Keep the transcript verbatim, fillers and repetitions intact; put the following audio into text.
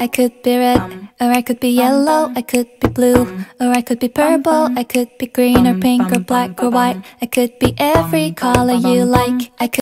I could be red, or I could be yellow, I could be blue, or I could be purple, I could be green or pink or black or white. I could be every color you like. I could